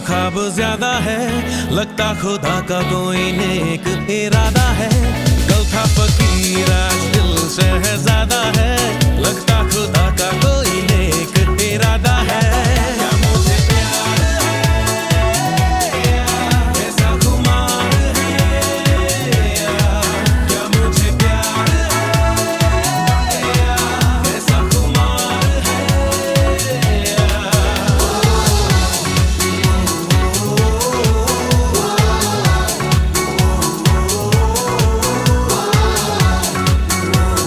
ख्वाब ज्यादा है, लगता खुदा का कोई नेक इरादा है। कल था फकीर आज